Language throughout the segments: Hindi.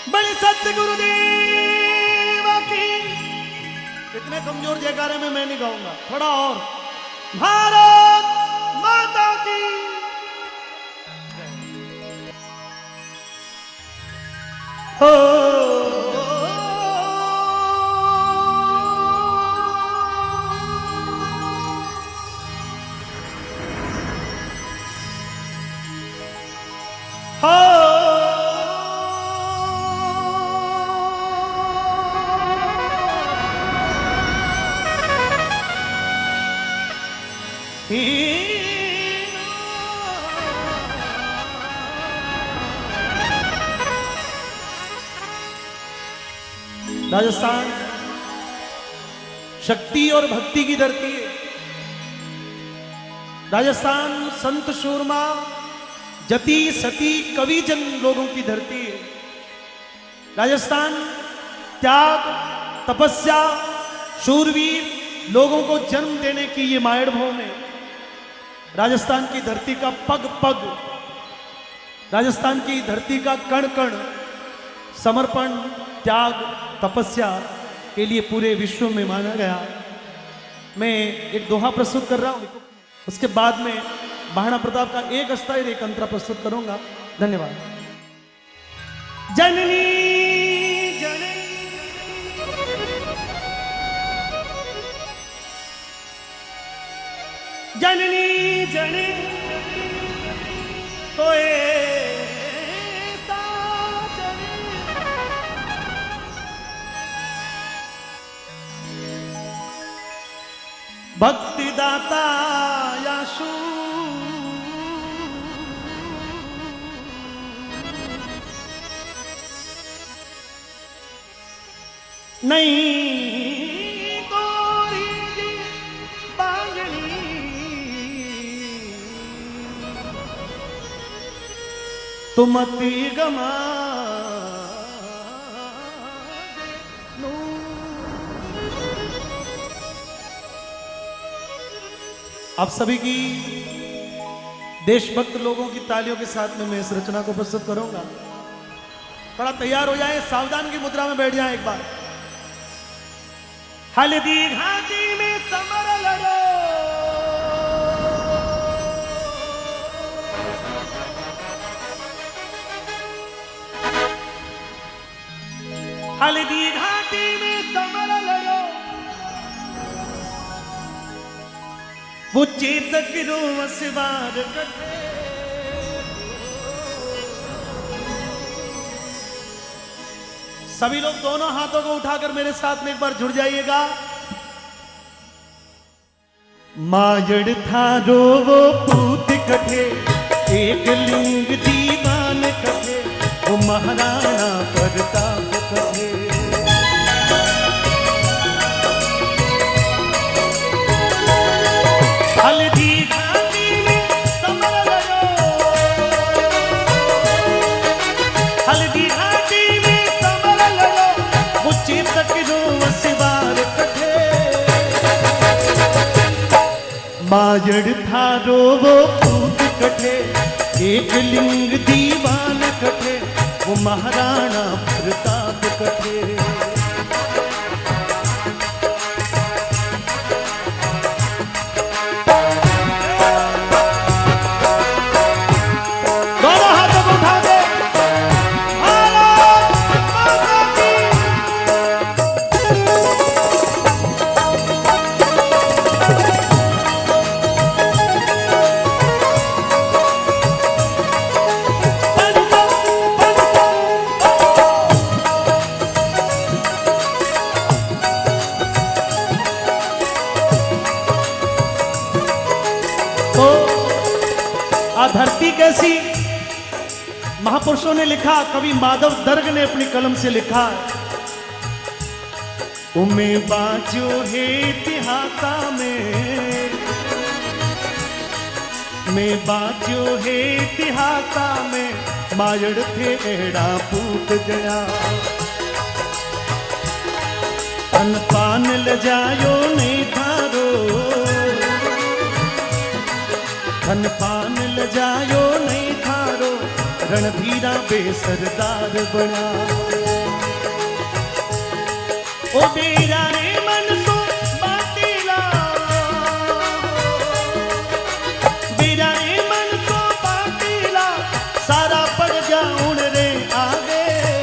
बड़े सतगुरुदेव की। इतने कमजोर जयकारे में मैं नहीं गाऊंगा, थोड़ा और। भारत माता की। हो राजस्थान शक्ति और भक्ति की धरती है। राजस्थान संत शूरमा जति सती कवि जन लोगों की धरती है। राजस्थान त्याग तपस्या शूरवीर लोगों को जन्म देने की ये मायड़ भूमि है। राजस्थान की धरती का पग पग, राजस्थान की धरती का कण कण समर्पण त्याग तपस्या के लिए पूरे विश्व में माना गया। मैं एक दोहा प्रस्तुत कर रहा हूं, उसके बाद में महाराणा प्रताप का एक अस्थाई एक अंतरा प्रस्तुत करूंगा। धन्यवाद। जननी जननी जननी जने तोए भक्ति दाता याशु नहीं तोरी बांगली तुमती गमा। आप सभी की देशभक्त लोगों की तालियों के साथ में मैं इस रचना को प्रस्तुत करूंगा। थोड़ा तैयार हो जाए, सावधान की मुद्रा में बैठ जाए एक बार। हल्दी घाटी में समर लड़ो, हल्दी घाटी में समर लड़ो, वो चेतक रोवसवार कटे। सभी लोग दोनों हाथों को उठाकर मेरे साथ में एक बार जुड़ जाइएगा। मायड़ था रो वो पूत कटे, एक लिंग दीवान कटे, वो महाराणा प्रताप कटे। हल्दी घाटी में समर लड़ो, हल्दी घाटी में समर लड़ो, वो चेतक रोवसवार कटे। मायड़ था रो वो पूत कटे, एक लिंग दीवान कटे, वो महाराणा प्रताप कटे। धरती कैसी, महापुरुषों ने लिखा, कवि माधव दर्ग ने अपनी कलम से लिखा। उमे बाजो है तिहाता में बाजो है तिहाता में, मायड़ थे एड़ा पूत गया। तन पान ले जायो नहीं थारो, धन पान ल जायो नहीं थारो, रणधीरा बेसरदार बना। ओ मेरा रे मन तो बाटीला, मेरा रे मन तो बाटीला, सारा पड़ गया उड़ रे आगे।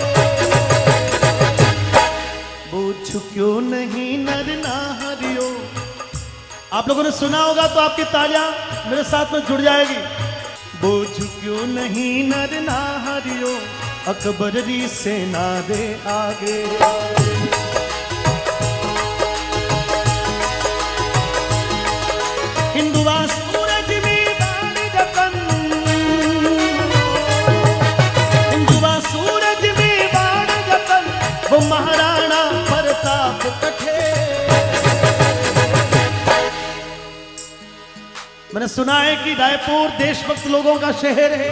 पूछ क्यों नहीं नर ना हरियो। आप लोगों ने सुना होगा तो आपकी तालियां मेरे साथ में जुड़ जाएगी। बोझ क्यों नहीं नर ना हरियो, अकबर री सेना दे आगे। हिंदुआ सूरज में बाण जतन, हिंदुआ सूरज में बाण जतन, वो महाराणा प्रताप कठे। मैंने सुना है कि रायपुर देशभक्त लोगों का शहर है।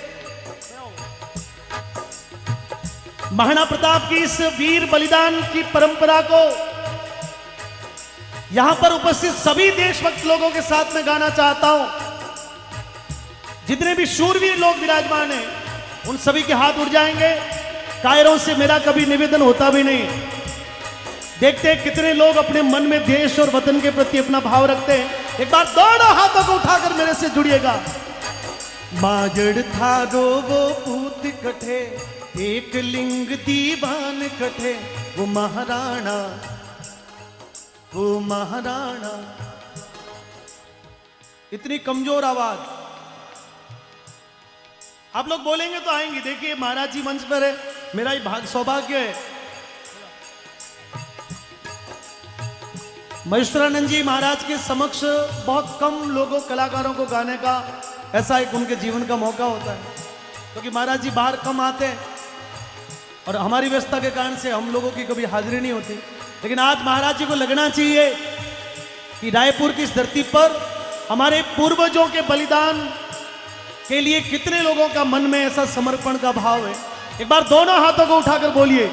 महाराणा प्रताप की इस वीर बलिदान की परंपरा को यहां पर उपस्थित सभी देशभक्त लोगों के साथ में गाना चाहता हूं। जितने भी शूरवीर लोग विराजमान हैं उन सभी के हाथ उठ जाएंगे। कायरों से मेरा कभी निवेदन होता भी नहीं। देखते हैं कितने लोग अपने मन में देश और वतन के प्रति अपना भाव रखते हैं। एक बार दोनों हाथों को उठाकर मेरे से जुड़िएगा। माजड़ था रो वो पूत कठे, एक लिंग दीवान कठे, वो महाराणा, वो महाराणा। इतनी कमजोर आवाज आप लोग बोलेंगे तो आएंगी। देखिए महाराज जी मंच पर है, मेरा ही सौभाग्य है। महेश्वरानंद जी महाराज के समक्ष बहुत कम लोगों कलाकारों को गाने का ऐसा एक उनके जीवन का मौका होता है, क्योंकि महाराज जी बाहर कम आते हैं और हमारी व्यवस्था के कारण से हम लोगों की कभी हाजिरी नहीं होती। लेकिन आज महाराज जी को लगना चाहिए कि रायपुर की इस धरती पर हमारे पूर्वजों के बलिदान के लिए कितने लोगों का मन में ऐसा समर्पण का भाव है। एक बार दोनों हाथों को उठाकर बोलिए।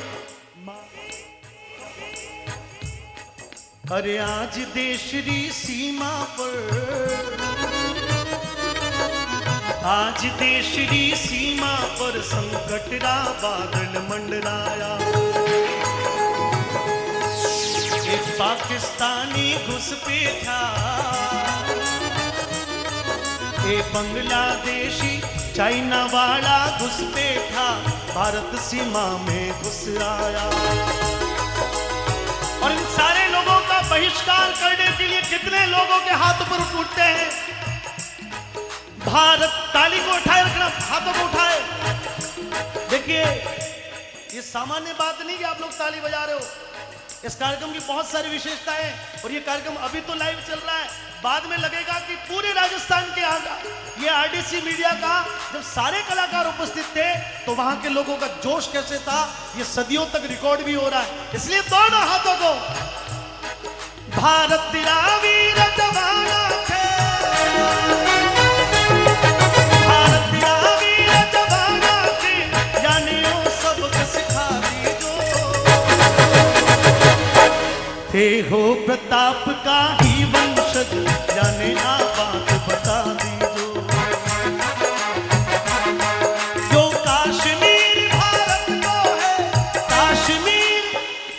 अरे आज देश री सीमा पर, आज देश री सीमा पर संकट रा बादल मंडराया। एक पाकिस्तानी घुसपैठा, एक बांग्लादेशी चाइना वाला घुसपैठा भारत सीमा में घुस आया। और इन सारे लोगों का बहिष्कार करने के लिए कितने लोगों के हाथों पर उठते हैं। भारत, ताली को उठाए रखना, हाथों को उठाए। देखिए ये सामान्य बात नहीं कि आप लोग ताली बजा रहे हो। इस कार्यक्रम की बहुत सारी विशेषताएं हैं और ये कार्यक्रम अभी तो लाइव चल रहा है। बाद में लगेगा कि पूरे राजस्थान के ये आरडीसी मीडिया का जब सारे कलाकार उपस्थित थे तो वहां के लोगों का जोश कैसे था, ये सदियों तक रिकॉर्ड भी हो रहा है। इसलिए दोनों हाथों को। भारत तेरा वीर जवाना थे, भारत तेरा वीर जवाना थे, यानी वो सबक सिखा दी जो थे हो प्रताप का ही वंशज, जाने ना बात बता दी जो काश्मीर भारत को है, काश्मीर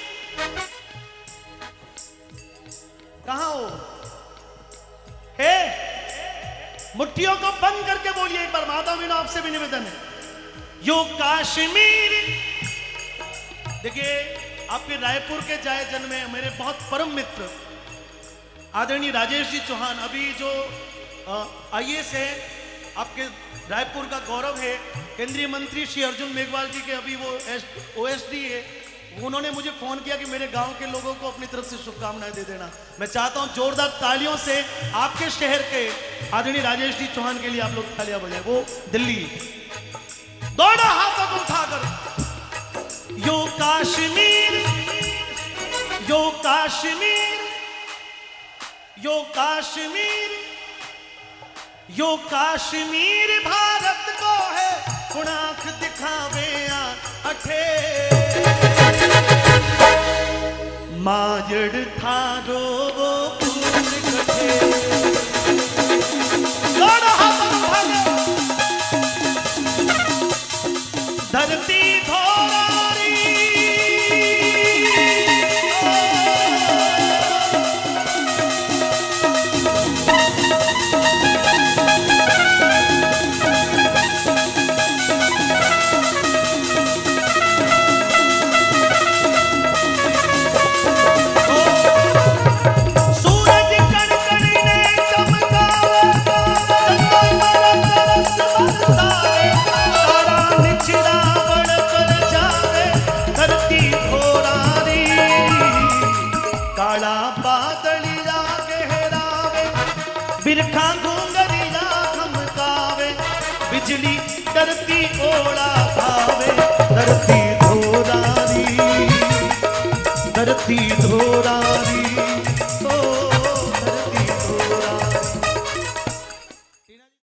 कहां हो है। मुट्ठियों को बंद करके बोलिए एक बार। माता मीना आपसे भी निवेदन है, यो काश्मीर। देखिए आपके रायपुर के जाए जन में मेरे बहुत परम मित्र आदरणीय राजेश जी चौहान, अभी जो आईएएस है, आपके रायपुर का गौरव है। केंद्रीय मंत्री श्री अर्जुन मेघवाल जी के अभी वो ओएसडी है। उन्होंने मुझे फोन किया कि मेरे गांव के लोगों को अपनी तरफ से शुभकामनाएं दे देना। मैं चाहता हूं जोरदार तालियों से आपके शहर के आदरणीय राजेश जी चौहान के लिए आप लोग तालियां बजाएं। वो दिल्ली। दोनों हाथों को उठाकर यो काश्मीर, यो काश्मीर, यो काश्मीर, यो काश्मीर भारत को है, खुणाख दिखावे अठे माजड़ थारो वो पूर कठे। बिजली डरती ओला खावे, धरती धोरारी, धरती धोरारी।